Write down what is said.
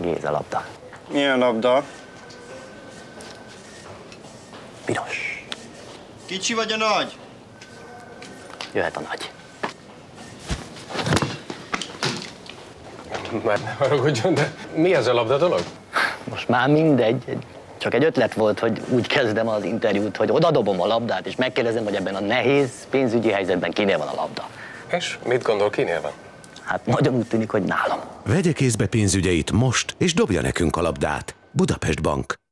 Géza labda. Milyen labda? Piros. Kicsi vagy a nagy? Jöhet a nagy. Már ne haragudjon, de mi ez a labda dolog? Most már mindegy. Csak egy ötlet volt, hogy úgy kezdem az interjút, hogy odadobom a labdát, és megkérdezem, hogy ebben a nehéz pénzügyi helyzetben kinél van a labda. És mit gondol, kinél van? Hát nagyon úgy tűnik, hogy nálam. Vegye kézbe pénzügyeit most, és dobja nekünk a labdát. Budapest Bank.